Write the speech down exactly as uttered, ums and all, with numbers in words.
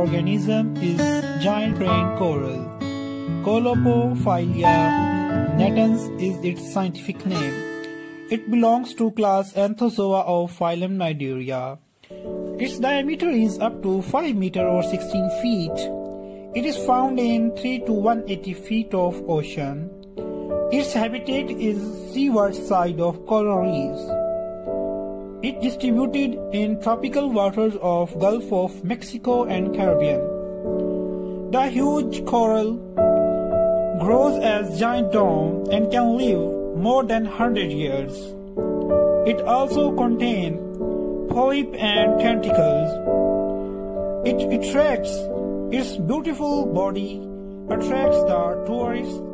organism is giant brain coral. Colopophilia natans is its scientific name. It belongs to class Anthozoa of phylum Nidaria. Its diameter is up to five meters or sixteen feet. It is found in three to one hundred eighty feet of ocean. Its habitat is seaward side of coral reefs. It distributed in tropical waters of Gulf of Mexico and Caribbean. The huge coral grows as giant dome and can live more than one hundred years. It also contains polyp and tentacles. It attracts its beautiful body attracts the tourists